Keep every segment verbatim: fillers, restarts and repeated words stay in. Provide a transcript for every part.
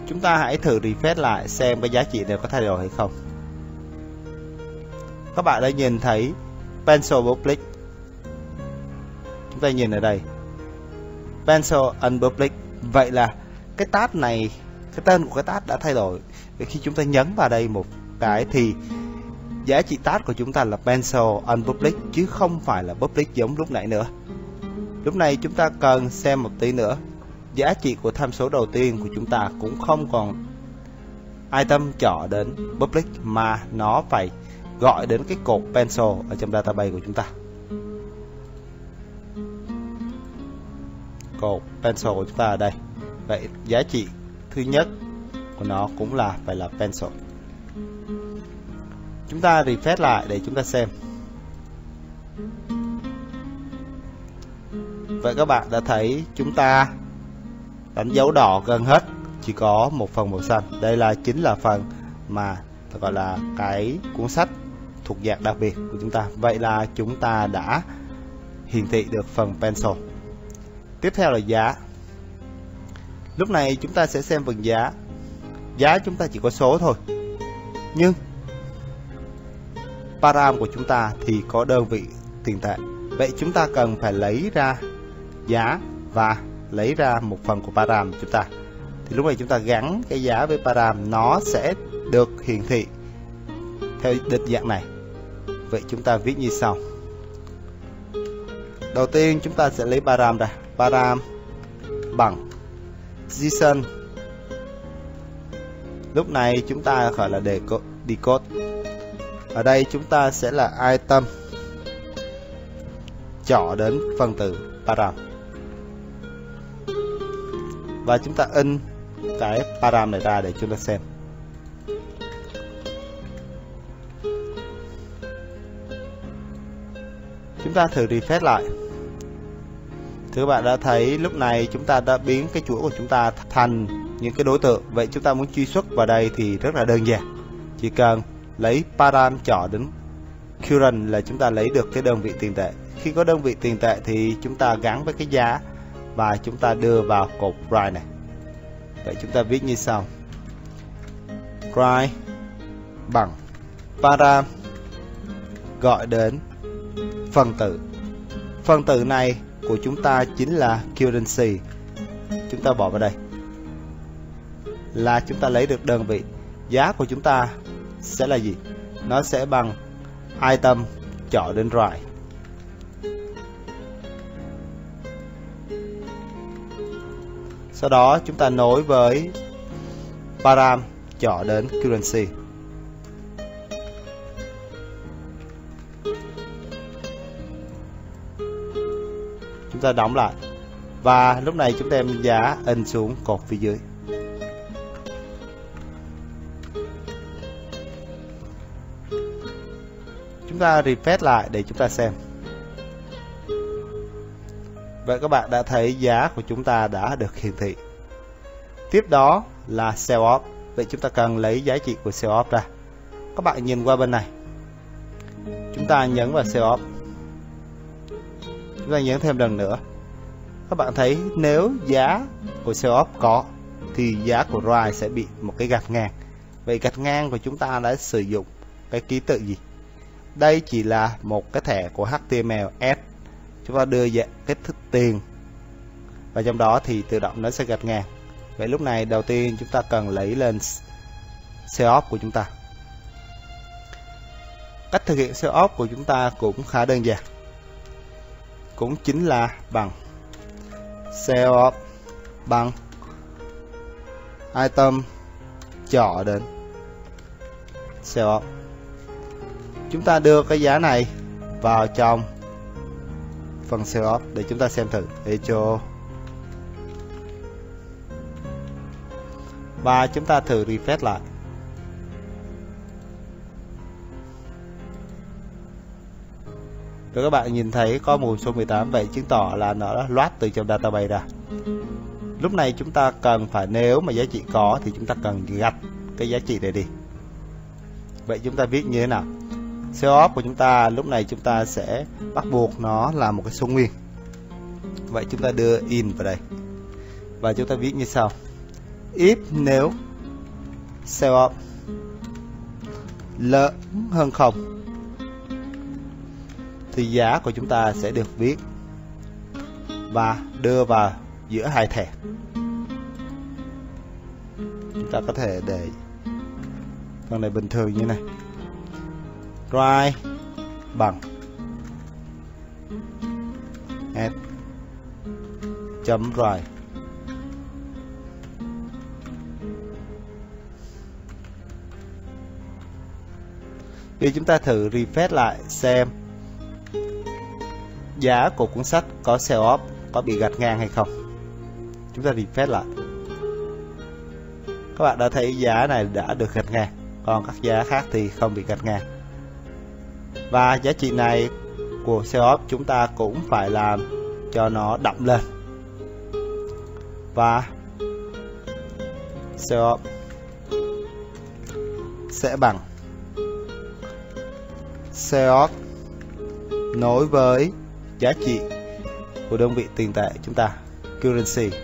Chúng ta hãy thử refresh lại xem cái giá trị này có thay đổi hay không. Các bạn đã nhìn thấy pencil public. Chúng ta nhìn ở đây pencil unpublic. Vậy là cái tab này, cái tên của cái tab đã thay đổi. Vậy khi chúng ta nhấn vào đây một cái thì giá trị tab của chúng ta là pencil unpublic chứ không phải là public giống lúc nãy nữa. Lúc này chúng ta cần xem một tí nữa. Giá trị của tham số đầu tiên của chúng ta cũng không còn item chọn đến public mà nó phải gọi đến cái cột pencil ở trong database của chúng ta. Cột pencil của chúng ta ở đây. Vậy giá trị thứ nhất của nó cũng là phải là pencil. Chúng ta refresh lại để chúng ta xem. Vậy các bạn đã thấy chúng ta đánh dấu đỏ gần hết, chỉ có một phần màu xanh. Đây là chính là phần mà gọi là cái cuốn sách thuộc dạng đặc biệt của chúng ta. Vậy là chúng ta đã hiển thị được phần pencil. Tiếp theo là giá. Lúc này chúng ta sẽ xem phần giá. Giá chúng ta chỉ có số thôi, nhưng param của chúng ta thì có đơn vị tiền tệ. Vậy chúng ta cần phải lấy ra giá và lấy ra một phần của param của chúng ta. Thì lúc này chúng ta gắn cái giá với param, nó sẽ được hiển thị theo định dạng này. Vậy chúng ta viết như sau. Đầu tiên chúng ta sẽ lấy param ra. Param bằng JSON. Lúc này chúng ta gọi là decode. decode. Ở đây chúng ta sẽ là item chọn đến phân tử param. Và chúng ta in cái param này ra để chúng ta xem. Chúng ta thử refresh lại. Thưa bạn đã thấy lúc này chúng ta đã biến cái chuỗi của chúng ta thành những cái đối tượng. Vậy chúng ta muốn truy xuất vào đây thì rất là đơn giản. Chỉ cần lấy param chọn đến current là chúng ta lấy được cái đơn vị tiền tệ. Khi có đơn vị tiền tệ thì chúng ta gắn với cái giá và chúng ta đưa vào cột write này. Vậy chúng ta viết như sau. Write bằng param gọi đến phân tử. Phân tử này của chúng ta chính là currency. Chúng ta bỏ vào đây là chúng ta lấy được đơn vị. Giá của chúng ta sẽ là gì? Nó sẽ bằng item chọn đến write. Sau đó chúng ta nối với param chọn đến currency. Chúng ta đóng lại. Và lúc này chúng ta đem giá in xuống cột phía dưới. Chúng ta refresh lại để chúng ta xem. Vậy các bạn đã thấy giá của chúng ta đã được hiển thị. Tiếp đó là sell off. Vậy chúng ta cần lấy giá trị của sell off ra. Các bạn nhìn qua bên này. Chúng ta nhấn vào sell off. Chúng ta nhấn thêm lần nữa. Các bạn thấy nếu giá của sell off có thì giá của write sẽ bị một cái gạch ngang. Vậy gạch ngang của chúng ta đã sử dụng cái ký tự gì? Đây chỉ là một cái thẻ của hát tê em lờ S. Chúng ta đưa dạng cái thức tiền và trong đó thì tự động nó sẽ gạch ngang. Vậy lúc này đầu tiên chúng ta cần lấy lên sell off của chúng ta. Cách thực hiện sell off của chúng ta cũng khá đơn giản. Cũng chính là bằng sell off bằng item chọn đến sell off. Chúng ta đưa cái giá này vào trong phần sell off để chúng ta xem thử. Echo. Và chúng ta thử refresh lại. Rồi các bạn nhìn thấy có một số mười tám. Vậy chứng tỏ là nó đã loát từ trong database ra. Lúc này chúng ta cần phải, nếu mà giá trị có thì chúng ta cần gạch cái giá trị này đi. Vậy chúng ta viết như thế nào? Sell off của chúng ta lúc này chúng ta sẽ bắt buộc nó là một cái số nguyên. Vậy chúng ta đưa in vào đây và chúng ta viết như sau. if nếu sell off lớn hơn không thì giá của chúng ta sẽ được viết và đưa vào giữa hai thẻ. Chúng ta có thể để phần này bình thường như này, right bằng add chấm right. Bây giờ chúng ta thử refresh lại xem giá của cuốn sách có sell off, có bị gạch ngang hay không. Chúng ta refresh lại. Các bạn đã thấy giá này đã được gạch ngang, còn các giá khác thì không bị gạch ngang. Và giá trị này của sell off chúng ta cũng phải làm cho nó đậm lên. Và sell off sẽ bằng sell off nối với giá trị của đơn vị tiền tệ chúng ta, currency.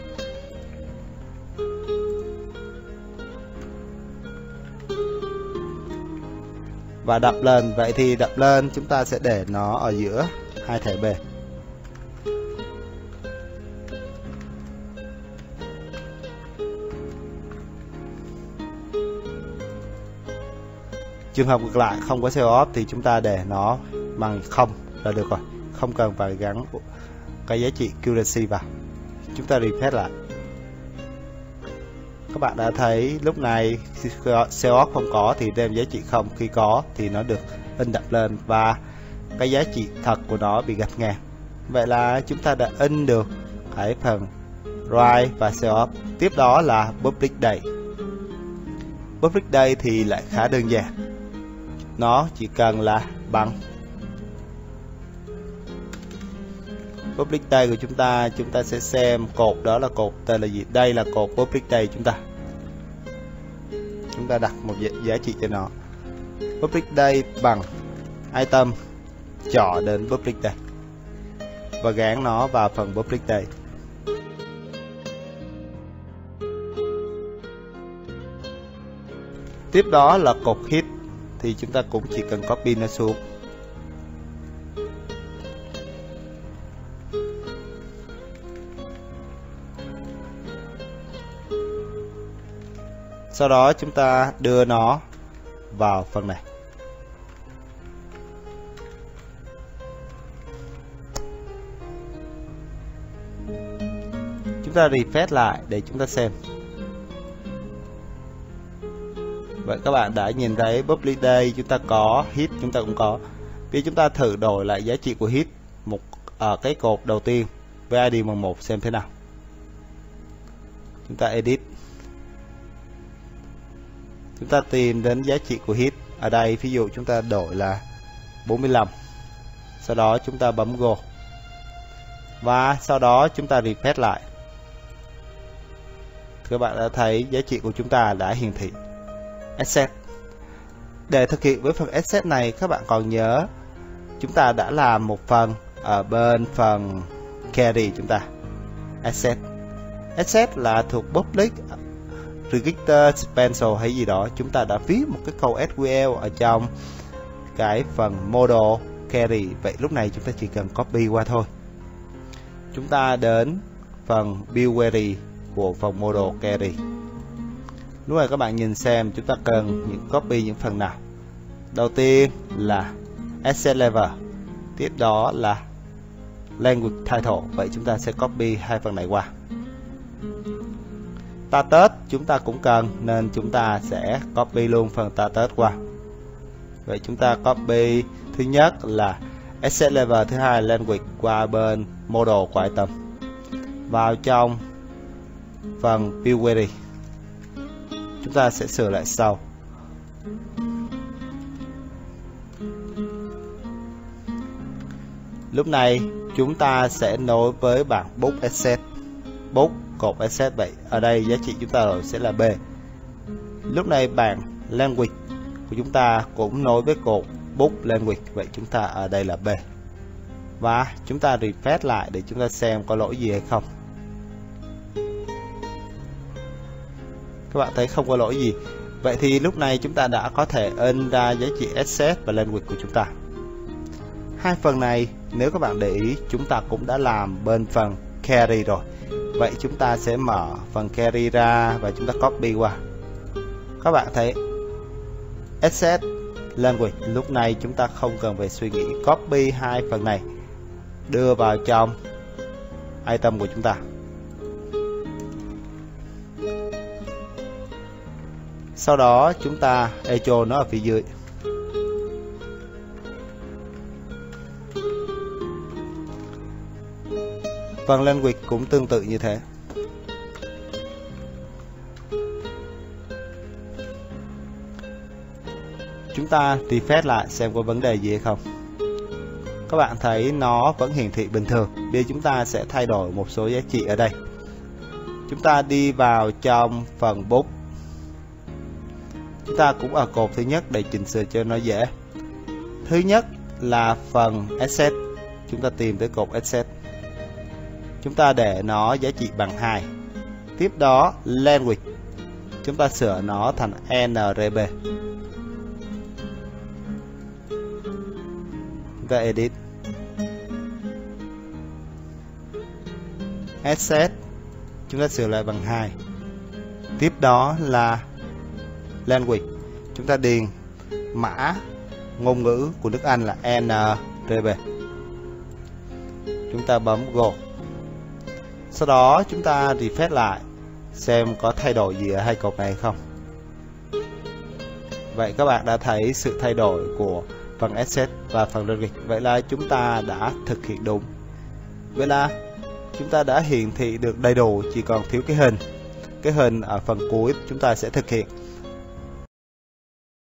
Và đập lên, vậy thì đập lên chúng ta sẽ để nó ở giữa hai thẻ B. Trường hợp ngược lại không có sell off thì chúng ta để nó bằng không là được rồi, không cần phải gắn cái giá trị currency vào. Chúng ta refresh lại. Các bạn đã thấy lúc này sell off không có thì đem giá trị không, khi có thì nó được in đập lên và cái giá trị thật của nó bị gạch ngang. Vậy là chúng ta đã in được cái phần right và sell off. Tiếp đó là public date. Public date thì lại khá đơn giản. Nó chỉ cần là bằng public date của chúng ta. Chúng ta sẽ xem cột đó là cột tên là gì. Đây là cột public date chúng ta. Chúng ta đặt một giá trị cho nó. Public date bằng item chọn đến public date và gán nó vào phần public date. Tiếp đó là cột hit thì chúng ta cũng chỉ cần copy nó xuống. Sau đó chúng ta đưa nó vào phần này. Chúng ta refresh lại để chúng ta xem. Vậy các bạn đã nhìn thấy public date chúng ta có, hit chúng ta cũng có. Bây giờ chúng ta thử đổi lại giá trị của hit một ở cái cột đầu tiên với i đê bằng một xem thế nào. Chúng ta edit. Chúng ta tìm đến giá trị của hit. Ở đây ví dụ chúng ta đổi là bốn mươi lăm. Sau đó chúng ta bấm Go. Và sau đó chúng ta refresh lại. Các bạn đã thấy giá trị của chúng ta đã hiển thị. Asset. Để thực hiện với phần asset này, các bạn còn nhớ chúng ta đã làm một phần ở bên phần carry chúng ta. Asset. Asset là thuộc public register special hay gì đó. Chúng ta đã viết một cái câu ét quy lờ ở trong cái phần model carry. Vậy lúc này chúng ta chỉ cần copy qua thôi. Chúng ta đến phần build query của phần model carry. Lúc này các bạn nhìn xem chúng ta cần những copy những phần nào. Đầu tiên là asset level, tiếp đó là language title. Vậy chúng ta sẽ copy hai phần này qua. Status chúng ta cũng cần nên chúng ta sẽ copy luôn phần status qua. Vậy chúng ta copy thứ nhất là asset level, thứ hai language qua bên model của item vào trong phần build query. Chúng ta sẽ sửa lại sau. Lúc này chúng ta sẽ nối với bảng book asset. Book cột asset, vậy ở đây giá trị chúng ta rồi sẽ là B. Lúc này bảng language của chúng ta cũng nối với cột book language, vậy chúng ta ở đây là B. Và chúng ta refresh lại để chúng ta xem có lỗi gì hay không. Các bạn thấy không có lỗi gì. Vậy thì lúc này chúng ta đã có thể in ra giá trị asset và language của chúng ta. Hai phần này nếu các bạn để ý chúng ta cũng đã làm bên phần carry rồi. Vậy chúng ta sẽ mở phần carry ra và chúng ta copy qua. Các bạn thấy asset, language, lúc này chúng ta không cần phải suy nghĩ, copy hai phần này đưa vào trong item của chúng ta. Sau đó chúng ta echo nó ở phía dưới. Phần language cũng tương tự như thế. Chúng ta refresh lại xem có vấn đề gì hay không. Các bạn thấy nó vẫn hiển thị bình thường. Bây giờ chúng ta sẽ thay đổi một số giá trị ở đây. Chúng ta đi vào trong phần book. Chúng ta cũng ở cột thứ nhất để chỉnh sửa cho nó dễ. Thứ nhất là phần asset. Chúng ta tìm tới cột asset. Chúng ta để nó giá trị bằng hai. Tiếp đó language. Chúng ta sửa nó thành en rờ bê. Chúng ta edit. Asset. Chúng ta sửa lại bằng hai. Tiếp đó là language. Chúng ta điền mã ngôn ngữ của nước Anh là en rờ bê. Chúng ta bấm Go. Sau đó chúng ta refresh lại xem có thay đổi gì ở hai cột này không. Vậy các bạn đã thấy sự thay đổi của phần asset và phần language. Vậy là chúng ta đã thực hiện đúng. Vậy là chúng ta đã hiển thị được đầy đủ, chỉ còn thiếu cái hình. Cái hình ở phần cuối chúng ta sẽ thực hiện.